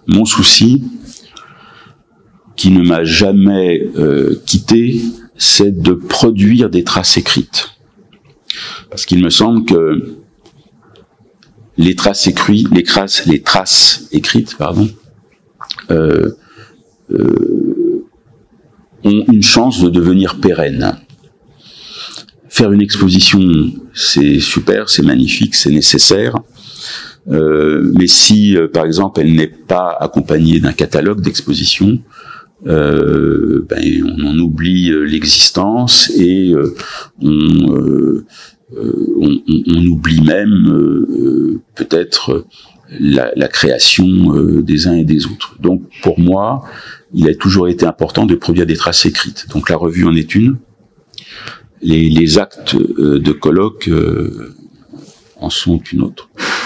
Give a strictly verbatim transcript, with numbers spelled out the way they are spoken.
mon souci, qui ne m'a jamais euh, quitté, c'est de produire des traces écrites. Parce qu'il me semble que les traces écrites, les traces, les traces écrites, pardon, euh, euh, ont une chance de devenir pérennes. Faire une exposition, c'est super, c'est magnifique, c'est nécessaire. Euh, mais si, euh, par exemple, elle n'est pas accompagnée d'un catalogue d'exposition, euh, ben, on en oublie euh, l'existence et euh, on, euh, on, on, on oublie même euh, peut-être la, la création euh, des uns et des autres. Donc, pour moi, il a toujours été important de produire des traces écrites. Donc, la revue en est une. Les, les actes euh, de colloque euh, en sont une autre.